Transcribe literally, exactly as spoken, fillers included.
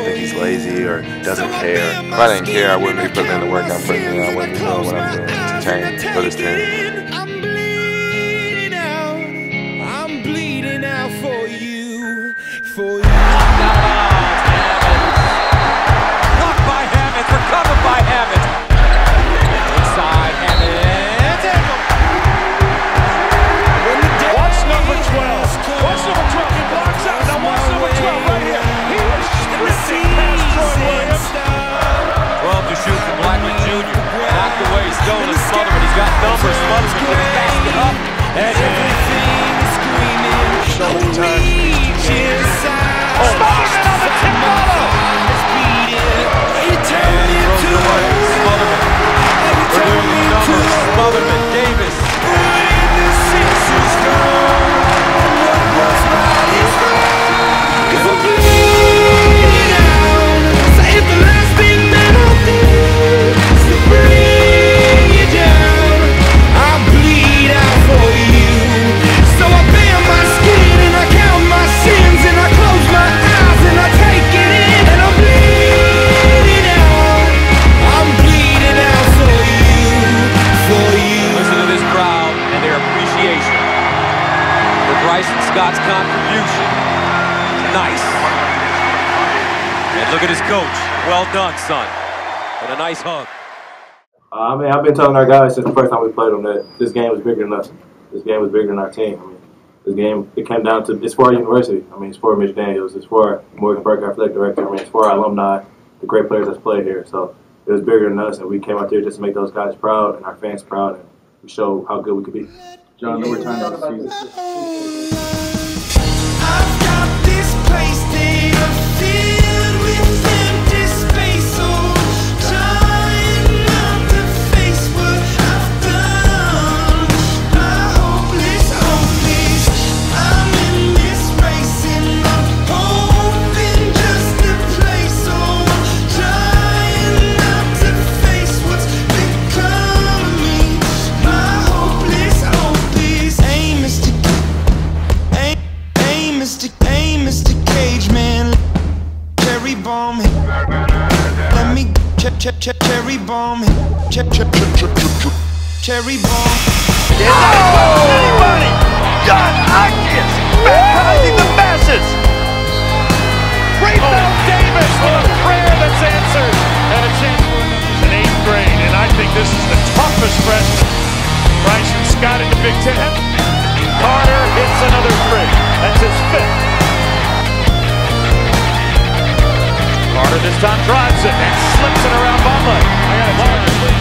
think he's lazy or doesn't care. If I didn't care, I wouldn't be putting in the work I'm putting in. I wouldn't be doing what I'm doing to change for this team. I'm bleeding out. I'm bleeding out for you. For you. Blocked by Hammonds, recovered by Hammonds. Inside Hammonds. Watch number twelve. Watch number twelve. He blocks out. Now watch number twelve right here. He is sprinting past Troy Williams. twelve to shoot from Blackman Junior Knocked away, stolen, Smotherman. He's got numbers. Smotherman can fast it up. And everything is screaming. So many times. Smotherman on the tip ball. He turned into Smotherman. Removing numbers. Smotherman, Davis. the sixes gone. What was right is wrong. If I'm bleeding out, say if the last thing that I did is to bring you down, I bleed out for you. So I bare my skin and I count my sins and I close my eyes and I take it in and I'm bleeding out. I'm bleeding out for you, for you. Listen to this crowd and their appreciation for Bryson Scott's contribution. Nice. And look at his coach. Well done, son. And a nice hug. Uh, I mean, I've been telling our guys since the first time we played them that this game was bigger than us. This game was bigger than our team. I mean, this game, it came down to, it's for our university. I mean, it's for Mitch Daniels. It's for Morgan Burke, our athletic director. I mean, it's for our alumni, the great players that's played here. So it was bigger than us, and we came out there just to make those guys proud and our fans proud, and we show how good we could be. John, no time of the season. I've got this place that I'm filled with empty space, so trying not to face what I've done. My hopeless hope is I'm in this race and I'm hoping just to play, so trying not to face what's become of me. My hopeless hope is hey, Mister Hey, hey, Mister Hey, Mister Cage Man, cherry bomb. Let me ch ch ch cherry bomb. Ch ch ch ch cherry bomb. Oh! Anybody? John Hopkins baptizing the masses. Rayfeld Davis with a prayer that's answered and a chance for an eighth grade. And I think this is the toughest freshman. Bryson Scott in the Big Ten. Carter hits another three. That's his fifth. Carter this time drives it and slips it around Bumley. I got a